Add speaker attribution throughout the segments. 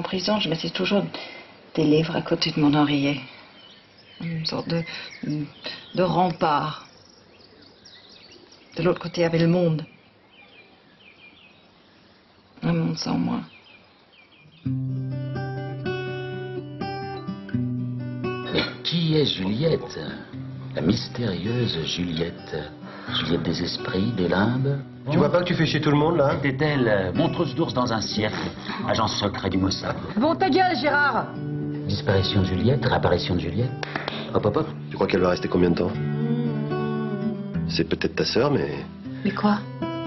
Speaker 1: prison, je mettais toujours des livres à côté de mon oreiller. Une sorte de rempart. De l'autre côté, il y avait le monde. Un monde sans moi.
Speaker 2: Mais qui est Juliette? La mystérieuse Juliette. Juliette des esprits, des limbes.
Speaker 3: Tu vois pas que tu fais chier tout le monde, là?
Speaker 2: Était-elle montreuse d'ours dans un cirque, agent secret du Mossad?
Speaker 4: Bon, ta gueule, Gérard!
Speaker 2: Disparition de Juliette, réapparition de Juliette.
Speaker 3: Hop, hop, hop. Tu crois qu'elle va rester combien de temps? C'est peut-être ta sœur, mais...
Speaker 1: Mais quoi?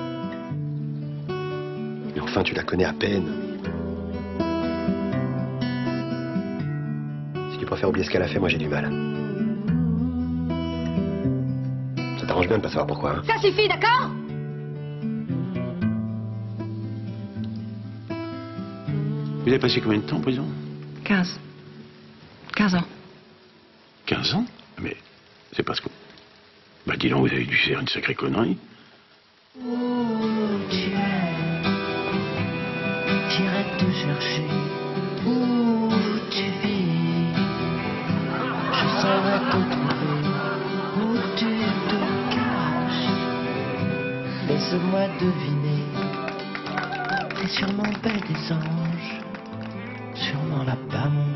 Speaker 3: Mais enfin, tu la connais à peine. Si tu préfères oublier ce qu'elle a fait, moi j'ai du mal. Ça t'arrange bien de pas savoir pourquoi, hein?
Speaker 4: Ça suffit, d'accord?
Speaker 5: Vous avez passé combien de temps en prison?
Speaker 1: 15. 15 ans.
Speaker 5: 15 ans? Mais c'est parce que... Bah dis donc, vous avez dû faire une sacrée connerie.
Speaker 6: Où tu es, j'irai te chercher. Où tu vis, je saurai te trouver. Où tu te caches, laisse-moi deviner. T'es sûrement belle des anges, sûrement là-bas mon